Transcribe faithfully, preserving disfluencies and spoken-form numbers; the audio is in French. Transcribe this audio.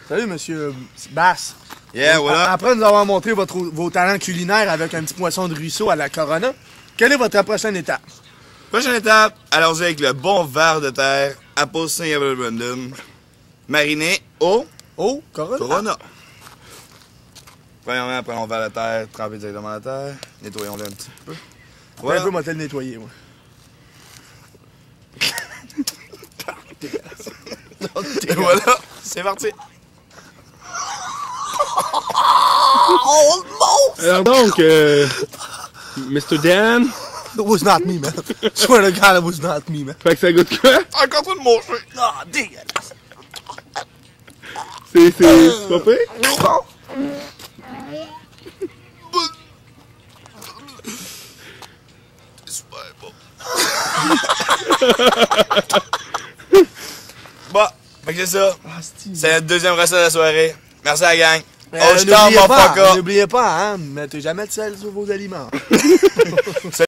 Salut, monsieur Bass. Yeah, voilà. Après nous avoir montré votre, vos talents culinaires avec un petit poisson de ruisseau à la Corona, quelle est votre prochaine étape? Prochaine étape, allons-y avec le bon ver de terre, Apple Saint Brandon, mariné au Oh, Corona. Corona. Premièrement, prenons le ver de terre, tremper directement la terre, nettoyons-le un petit peu. Voilà. Voilà. Un peu, moi, le nettoyer, moi. Et voilà, c'est parti. Oh non! Alors donc, euh, mister Dan, It was not me, man. Swear to God, it was not me, man. fait que ça goûte quoi? Encore trop de manger. Ah, dégueulasse. C'est, c'est, c'est pas pire? Super bon. Bon, fait que c'est ça. C'est notre deuxième recette de la soirée. Merci à la gang. Euh, Oh, je t'en n'oubliez mon pas, fuck up. n'oubliez pas, hein, mettez jamais de sel sur vos aliments.